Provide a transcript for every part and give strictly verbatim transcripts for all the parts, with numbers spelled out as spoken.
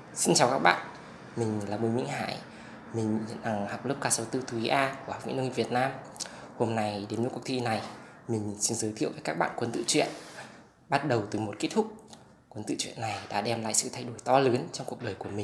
Xin chào các bạn, mình là Bùi Minh Hải. Mình hiện đang học lớp K sáu tư Thú y A của Học viện Nông nghiệp Việt Nam. Hôm nay đến với cuộc thi này, mình xin giới thiệu với các bạn cuốn tự truyện Bắt đầu từ một kết thúc. Cuốn tự truyện này đã đem lại sự thay đổi to lớn trong cuộc đời của mình.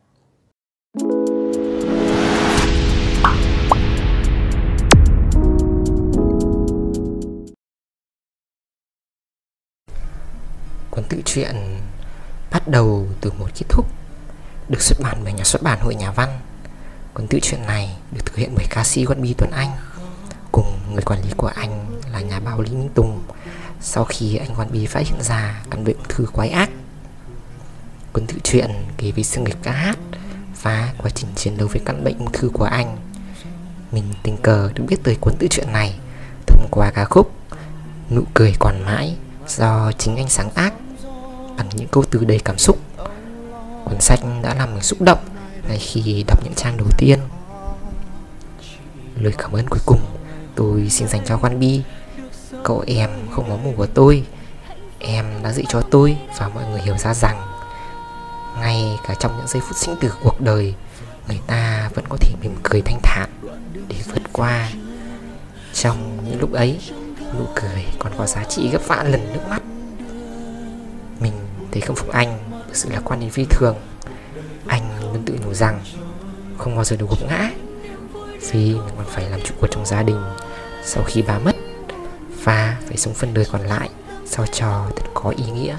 Cuốn tự truyện Bắt đầu từ một kết thúc được xuất bản bởi nhà xuất bản Hội Nhà Văn. Cuốn tự truyện này được thực hiện bởi ca sĩ Quận Bi Tuấn Anh cùng người quản lý của anh là nhà báo Lý Minh Tùng sau khi anh Quận Bi phát hiện ra căn bệnh ung thư quái ác. Cuốn tự truyện kể về sự nghiệp ca hát và quá trình chiến đấu với căn bệnh ung thư của anh. Mình tình cờ được biết tới cuốn tự truyện này thông qua ca khúc Nụ cười còn mãi do chính anh sáng tác bằng những câu từ đầy cảm xúc. Cuốn sách đã làm mình xúc động ngay khi đọc những trang đầu tiên. Lời cảm ơn cuối cùng tôi xin dành cho Quận Bi. Cậu em không máu mủ của tôi. Em đã dạy cho tôi và mọi người hiểu ra rằng ngay cả trong những giây phút sinh tử cuộc đời, người ta vẫn có thể mỉm cười thanh thản để vượt qua. Trong những lúc ấy, nụ cười còn có giá trị gấp vạn lần nước mắt. Mình thấy khâm phục anh bởi sự lạc quan đến phi thường. Anh luôn tự nhủ rằng không bao giờ được gục ngã, vì mình còn phải làm trụ cột trong gia đình sau khi bà mất, và phải sống phần đời còn lại sao cho thật có ý nghĩa.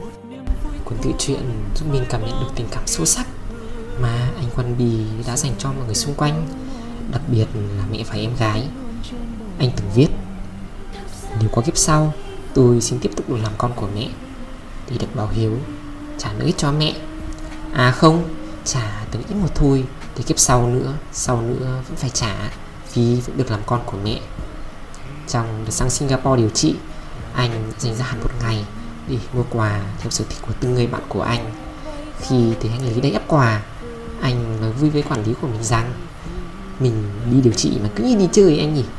Cuốn tự truyện giúp mình cảm nhận được tình cảm sâu sắc mà anh Quận Bi đã dành cho mọi người xung quanh, đặc biệt là mẹ và em gái. Anh từng viết: nếu có kiếp sau, tôi xin tiếp tục được làm con của mẹ để được báo hiếu, trả nợ cho mẹ. À không, trả từng ít một thôi, thì kiếp sau nữa, sau nữa vẫn phải trả, vì vẫn được làm con của mẹ. Trong đợt sang Singapore điều trị, anh dành ra hẳn một ngày để mua quà theo sở thích của từng người bạn của anh. Khi thấy anh Lý đầy ắp quà, anh nói vui với quản lý của mình rằng mình đi điều trị mà cứ như đi chơi anh nhỉ.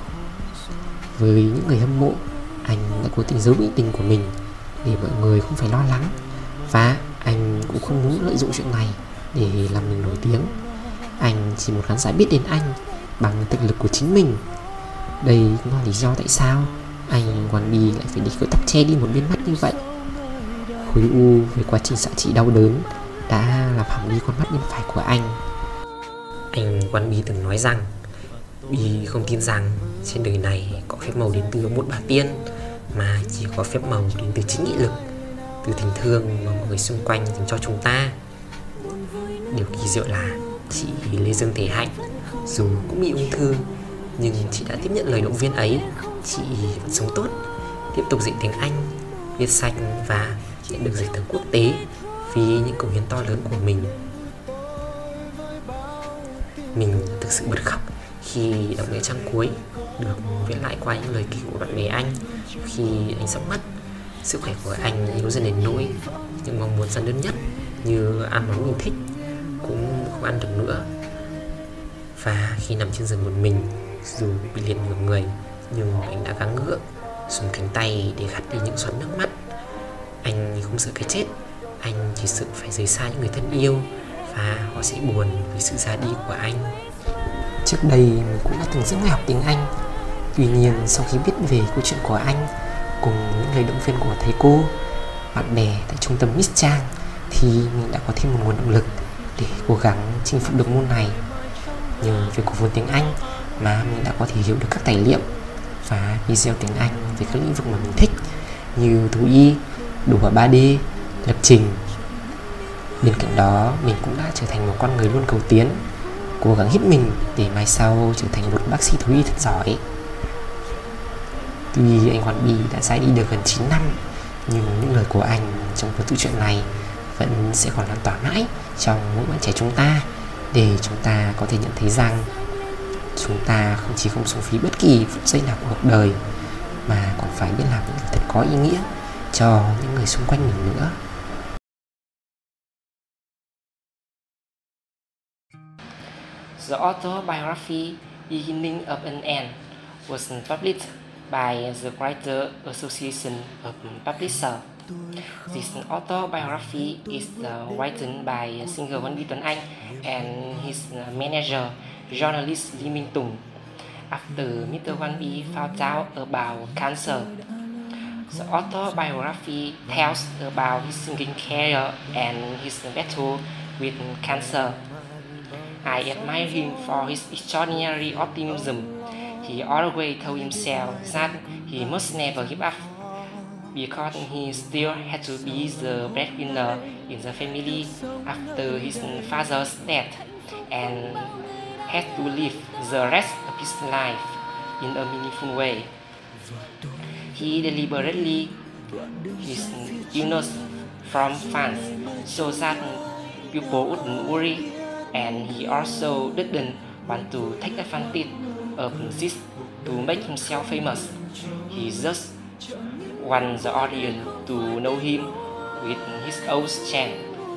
Với những người hâm mộ, anh đã cố tình giấu bệnh tình của mình để mọi người không phải lo lắng, và anh cũng không muốn lợi dụng chuyện này để làm mình nổi tiếng. Anh chỉ muốn khán giả biết đến anh bằng thực lực của chính mình. Đây cũng là lý do tại sao anh Quận Bi lại phải đi cởi tóc che đi một bên mắt như vậy. Khối u với quá trình xạ trị đau đớn đã làm hỏng đi con mắt bên phải của anh. Anh Quận Bi từng nói rằng Bi không tin rằng trên đời này có phép màu đến từ một bà tiên, mà chỉ có phép màu đến từ chính nghị lực, từ tình thương mà mọi người xung quanh dành cho chúng ta. Điều kỳ diệu là chị Lê Dương Thế Hạnh dù cũng bị ung thư, nhưng chị đã tiếp nhận lời động viên ấy. Chị vẫn sống tốt, tiếp tục dạy tiếng Anh, viết sách và nhận được giải thưởng quốc tế vì những cống hiến to lớn của mình. Mình thực sự bật khóc khi đọc những trang cuối được viết lại qua những lời kể của bạn bè anh khi anh sắp mất. Sức khỏe của anh yếu dần đến nỗi những mong muốn gian đơn nhất như ăn món mình thích cũng không ăn được nữa. Và khi nằm trên giường một mình, dù bị liệt nửa người, nhưng anh đã gắng gượng dùng cánh tay để gạt đi những giọt nước mắt. Anh không sợ cái chết, anh chỉ sợ phải rời xa những người thân yêu, và họ sẽ buồn vì sự ra đi của anh. Trước đây mình cũng đã từng dẫn người học tiếng Anh. Tuy nhiên sau khi biết về câu chuyện của anh cùng những lời động viên của thầy cô, bạn bè tại trung tâm Miss Trang, thì mình đã có thêm một nguồn động lực để cố gắng chinh phục được môn này. Nhờ việc của vốn tiếng Anh mà mình đã có thể hiểu được các tài liệu và video tiếng Anh về các lĩnh vực mà mình thích như thú y, đồ họa ba D, lập trình. Bên cạnh đó, mình cũng đã trở thành một con người luôn cầu tiến, cố gắng hết mình để mai sau trở thành một bác sĩ thú y thật giỏi. Tuy anh Quận Bi đã ra đi được gần chín năm, nhưng những lời của anh trong cuốn tự truyện này vẫn sẽ còn lan tỏa mãi trong mỗi bạn trẻ chúng ta, để chúng ta có thể nhận thấy rằng chúng ta không chỉ không sống phí bất kỳ phút giây nào của cuộc đời, mà còn phải biết làm những việc thật có ý nghĩa cho những người xung quanh mình nữa. The autobiography Beginning of an End was published by the Writer Association of Publishers. This autobiography is uh, written by singer Văn Bi Tuấn Anh and his uh, manager, journalist Lý Minh Tùng. After Mister Văn Bi found out about cancer, the autobiography tells about his singing career and his battle with cancer. I admire him for his extraordinary optimism. He always told himself that he must never give up, because he still had to be the breadwinner in the family after his father's death, and had to live the rest of his life in a meaningful way. He deliberately his illness from fans so that people wouldn't worry, and he also didn't want to take advantage of this to make himself famous. He just want the audience to know him with his own strength.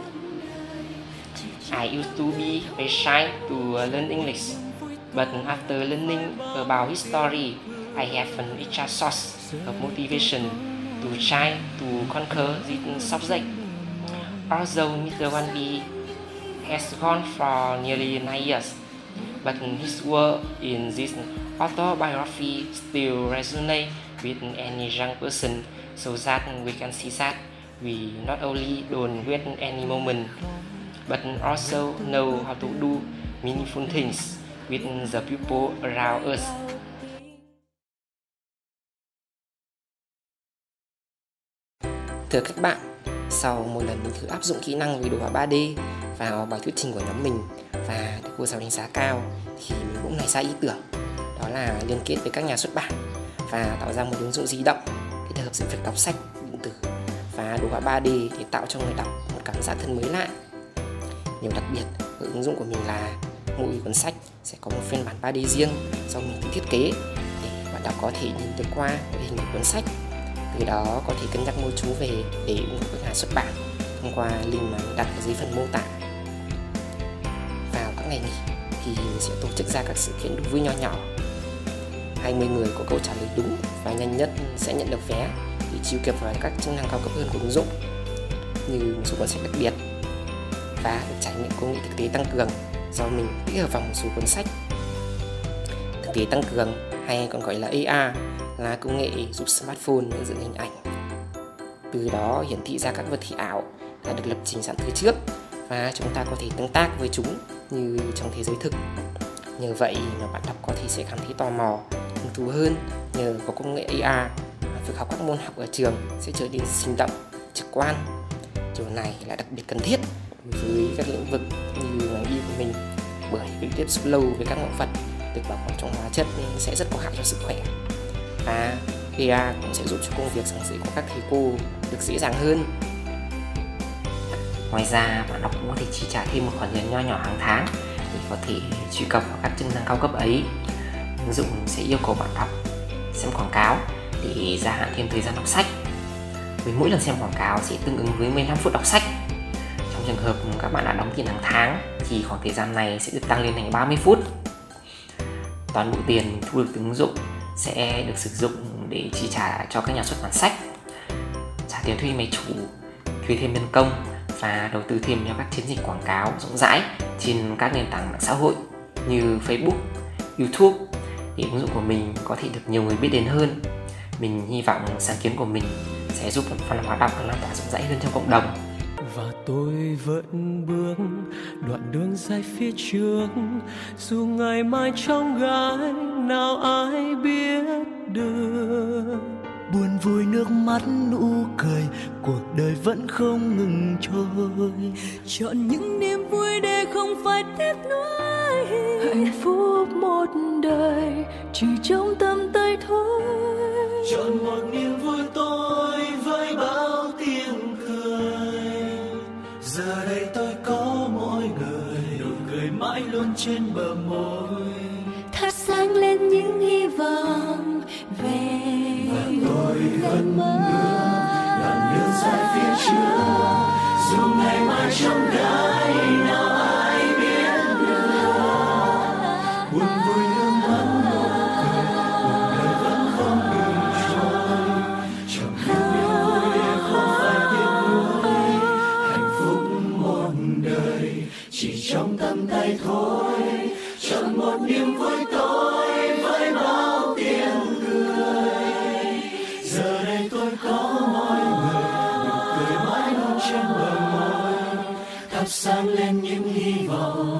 I used to be very shy to learn English, but after learning about his story, I have an extra source of motivation to try to conquer this subject. Although Mister Văn Bi has gone for nearly nine years, but his work in this autobiography still resonates with any young person, so that we can see that we not only don't wait any moment, but also know how to do meaningful things with the people around us. Thưa các bạn, sau một lần mình thử áp dụng kỹ năng về đồ họa ba D vào bài thuyết trình của nhóm mình và được cô giáo đánh giá cao, thì mình cũng nảy ra ý tưởng, đó là liên kết với các nhà xuất bản và tạo ra một ứng dụng di động kết hợp giữa việc đọc sách điện tử và đồ họa ba D để tạo cho người đọc một cảm giác thân mới lạ. Điều đặc biệt ở ứng dụng của mình là mỗi cuốn sách sẽ có một phiên bản ba D riêng do mình tự thiết kế để bạn đọc có thể nhìn được qua cái hình của cuốn sách, từ đó có thể cân nhắc mua chú về để ủng hộ các nhà xuất bản thông qua link mà mình đặt ở dưới phần mô tả. Vào các ngày nghỉ thì mình sẽ tổ chức ra các sự kiện đố vui nho nhỏ. hai mươi người có câu trả lời đúng và nhanh nhất sẽ nhận được vé để truy cập vào các chức năng cao cấp hơn của ứng dụng, như một số cuốn sách đặc biệt và được trải nghiệm công nghệ thực tế tăng cường do mình tích hợp vào một số cuốn sách. Thực tế tăng cường hay còn gọi là A R là công nghệ giúp smartphone nhận diện hình ảnh, từ đó hiển thị ra các vật thể ảo đã được lập trình sẵn từ trước và chúng ta có thể tương tác với chúng như trong thế giới thực. Nhờ vậy mà bạn đọc có thể sẽ cảm thấy tò mò, hứng thú hơn nhờ có công nghệ A R, và việc học các môn học ở trường sẽ trở nên sinh động, trực quan. Điều này là đặc biệt cần thiết đối với các lĩnh vực như ngành y của mình, bởi việc tiếp xúc lâu với các mẫu vật được bảo quản trong hóa chất sẽ rất có hại cho sức khỏe, và A R cũng sẽ giúp cho công việc giảng dạy của các thầy cô được dễ dàng hơn. Ngoài ra, bạn đọc cũng có thể chi trả thêm một khoản tiền nho nhỏ hàng tháng để có thể truy cập vào các chức năng cao cấp ấy. Ứng dụng sẽ yêu cầu bạn đọc xem quảng cáo để gia hạn thêm thời gian đọc sách. Với mỗi lần xem quảng cáo sẽ tương ứng với mười lăm phút đọc sách. Trong trường hợp các bạn đã đóng tiền hàng tháng thì khoảng thời gian này sẽ được tăng lên thành ba mươi phút. Toàn bộ tiền thu được từ ứng dụng sẽ được sử dụng để chi trả cho các nhà xuất bản sách, trả tiền thuê máy chủ, thuê thêm nhân công và đầu tư thêm cho các chiến dịch quảng cáo rộng rãi trên các nền tảng mạng xã hội như Facebook, YouTube để ứng dụng của mình có thể được nhiều người biết đến hơn. Mình hy vọng sáng kiến của mình sẽ giúp văn hóa đọc lan tỏa rộng rãi hơn trong cộng đồng. Và tôi vẫn bước đoạn đường dài phía trước, dù ngày mai trong gai nào ai biết được. Buồn vui nước mắt nụ cười, cuộc đời vẫn không ngừng trôi. Chọn những niềm vui để không phải tiếc nuối. Hạnh phúc một đời chỉ trong tầm tay thôi. Chọn một niềm vui tôi với bao tiếng cười. Giờ đây tôi có mỗi người, nụ cười mãi luôn trên bờ môi. Thắp sáng lên những hy vọng về tôi vẫn bước đoạn đường dài phía trước, dù ngày mai trong gai nào ai biết được. Buồn vui nước mắt nụ cười, cuộc đời vẫn không ngừng trôi. Trong niềm vui không chỉ trong tầm tay thôi, chọn một niềm vui tối với bao tiếng cười. Giờ đây tôi có mọi người, nụ cười mãi luôn trên bờ môi, thắp sáng lên những hy vọng